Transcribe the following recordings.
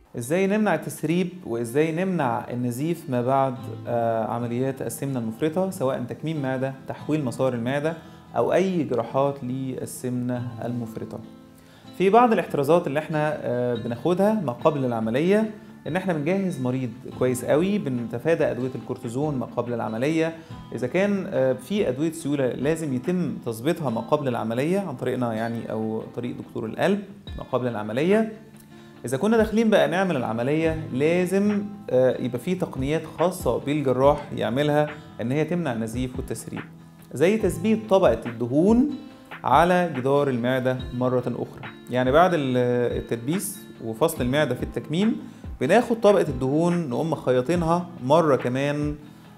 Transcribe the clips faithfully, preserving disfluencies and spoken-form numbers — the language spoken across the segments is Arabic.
ازاي نمنع التسريب وازاي نمنع النزيف ما بعد آه، عمليات السمنة المفرطة، سواء تكميم معدة، تحويل مسار المعدة، او اي جراحات للسمنة المفرطة. في بعض الاحترازات اللي احنا آه، بناخدها ما قبل العملية، ان احنا بنجهز مريض كويس قوي، بنتفادى ادوية الكورتيزون ما قبل العملية. اذا كان آه، في ادوية سيولة لازم يتم تظبيطها ما قبل العملية عن طريقنا يعني او طريق دكتور القلب ما قبل العملية. إذا كنا داخلين بقى نعمل العملية لازم يبقى في تقنيات خاصة بالجراح يعملها إن هي تمنع النزيف والتسريب، زي تثبيت طبقة الدهون على جدار المعدة مرة أخرى. يعني بعد التدبيس وفصل المعدة في التكميم بناخد طبقة الدهون نقوم مخيطينها مرة كمان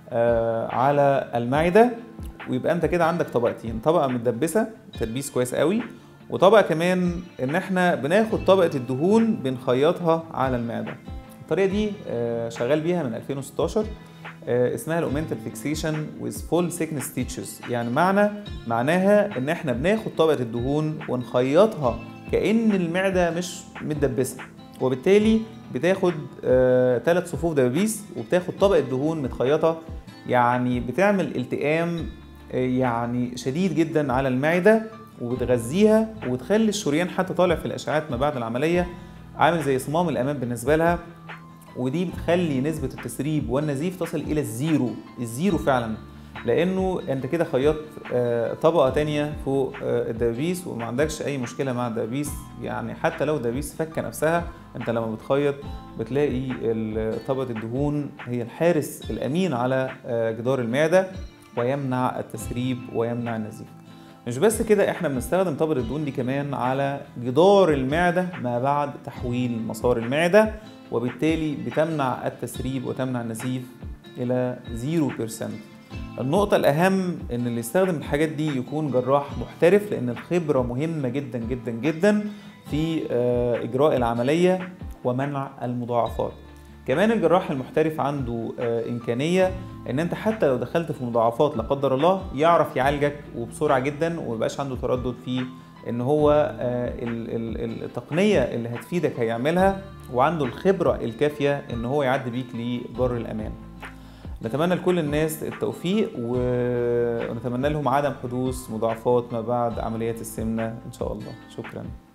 على المعدة، ويبقى أنت كده عندك طبقتين، طبقة متدبسة تدبيس كويس قوي، وطبقة كمان ان احنا بناخد طبقة الدهون بنخيطها على المعدة. الطريقة دي شغال بيها من ألفين وستاشر، اسمها الاومنتال فيكسيشن ويز فول سيكنس ستيتشز. يعني معنى معناها ان احنا بناخد طبقة الدهون ونخيطها كأن المعدة مش متدبسة، وبالتالي بتاخد ثلاث صفوف دبابيس وبتاخد طبقة دهون متخيطة، يعني بتعمل التئام يعني شديد جدا على المعدة، وبتغذيها وتخلي الشريان حتى طالع في الاشعاعات ما بعد العمليه عامل زي صمام الامان بالنسبه لها، ودي بتخلي نسبه التسريب والنزيف تصل الى الزيرو، الزيرو فعلا، لانه انت كده خيطت طبقه تانية فوق الدبابيس وما عندكش اي مشكله مع الدبابيس. يعني حتى لو الدبابيس فكه نفسها، انت لما بتخيط بتلاقي طبقه الدهون هي الحارس الامين على جدار المعده ويمنع التسريب ويمنع النزيف. مش بس كده، احنا بنستخدم طبقة الدهون دي كمان على جدار المعدة ما بعد تحويل مسار المعدة، وبالتالي بتمنع التسريب وتمنع النزيف إلى زيرو بيرسنت. النقطة الأهم إن اللي يستخدم الحاجات دي يكون جراح محترف، لأن الخبرة مهمة جدا جدا جدا في إجراء العملية ومنع المضاعفات. كمان الجراح المحترف عنده إمكانية إن أنت حتى لو دخلت في مضاعفات لا قدر الله يعرف يعالجك وبسرعة جدا، وميبقاش عنده تردد في إن هو التقنية اللي هتفيدك هيعملها، وعنده الخبرة الكافية إن هو يعدي بيك لبر الأمان. نتمنى لكل الناس التوفيق ونتمنى لهم عدم حدوث مضاعفات ما بعد عمليات السمنة إن شاء الله. شكرا.